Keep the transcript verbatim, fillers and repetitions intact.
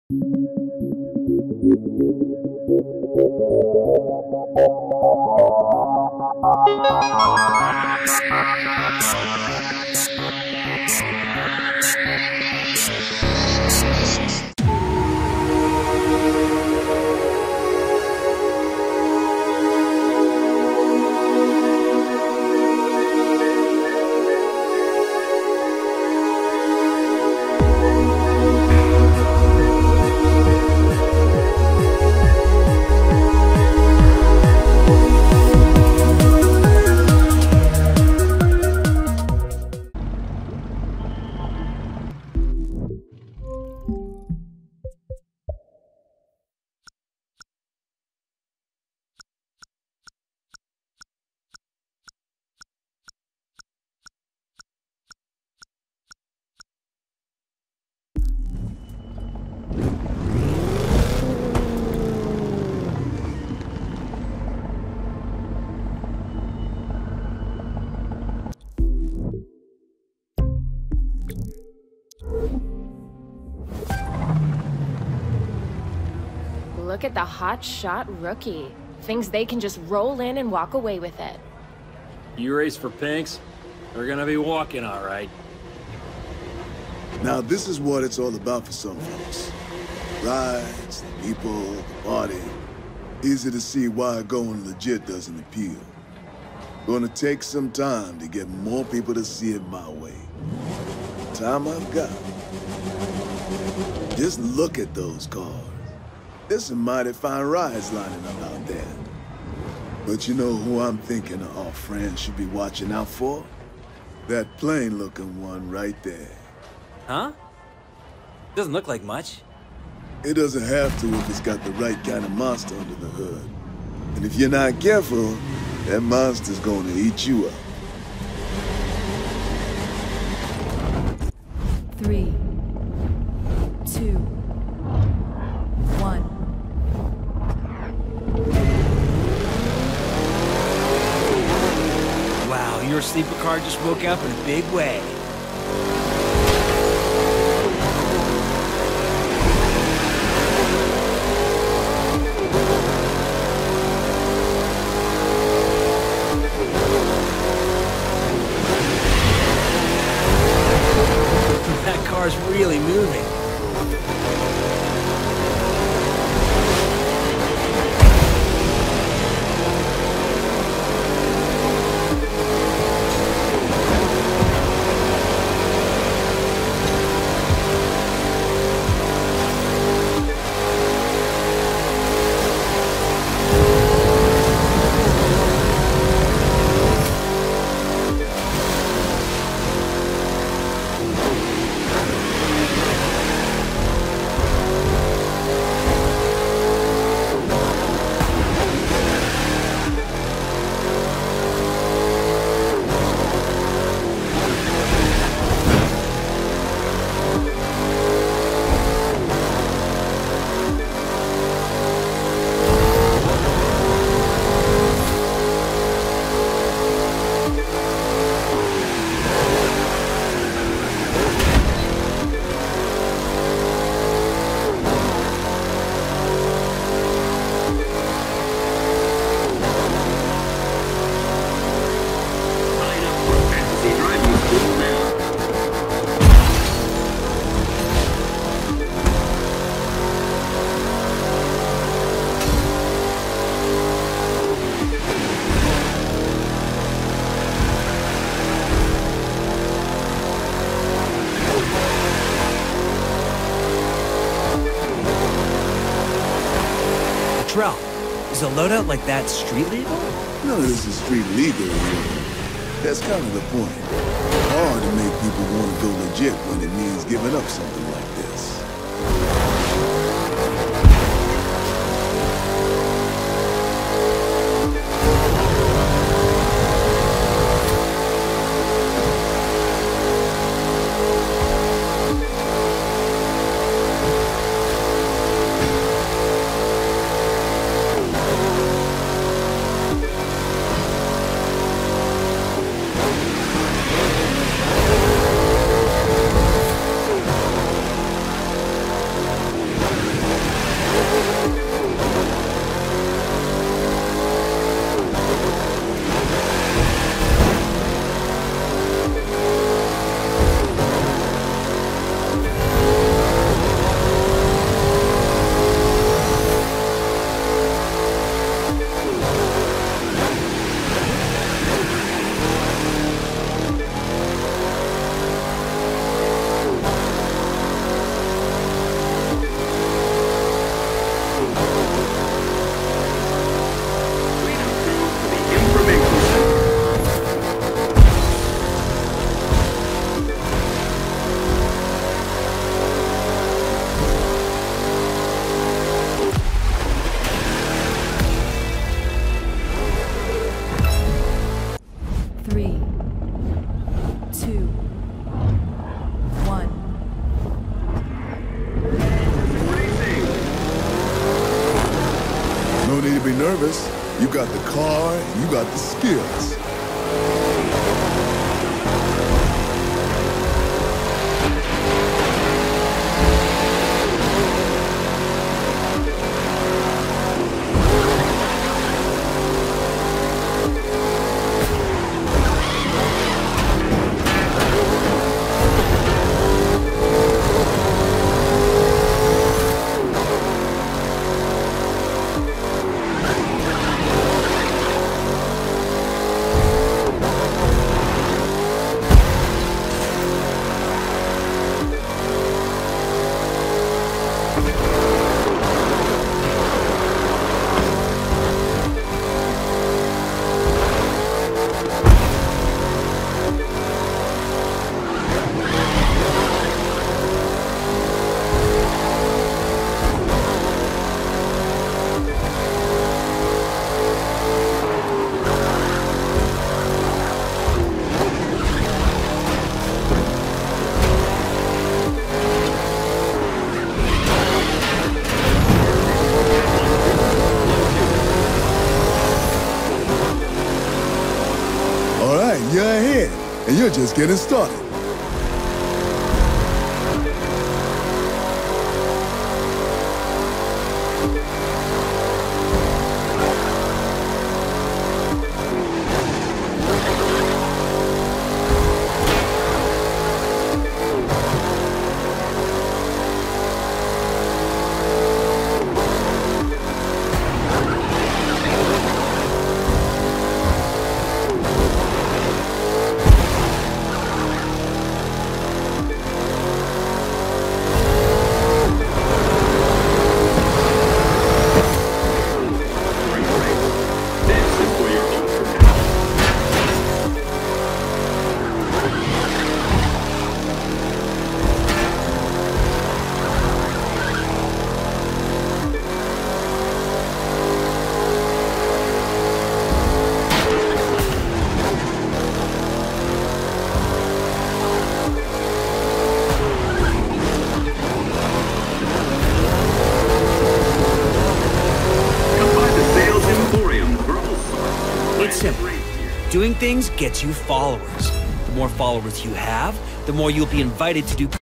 Look at the hot-shot rookie. Thinks they can just roll in and walk away with it. You race for pinks? They're gonna be walking, all right. Now, this is what it's all about for some folks. Rides, the people, the party. Easy to see why going legit doesn't appeal. Gonna take some time to get more people to see it my way. Time I've got. Just look at those cars. There's some mighty fine rides lining up out there. But you know who I'm thinking our friends should be watching out for? That plain-looking one right there. Huh? Doesn't look like much. It doesn't have to if it's got the right kind of monster under the hood. And if you're not careful, that monster's gonna eat you up. Three, two, one. Wow, your sleeper car just woke up in a big way. That car's really moving. Trell, is a loadout like that street legal? None of this is street legal. That's kind of the point. Hard to make people want to go legit when it means giving up something like this. nervous. You got the car, and you got the skills. You're ahead, and you're just getting started. Doing things gets you followers. The more followers you have, the more you'll be invited to do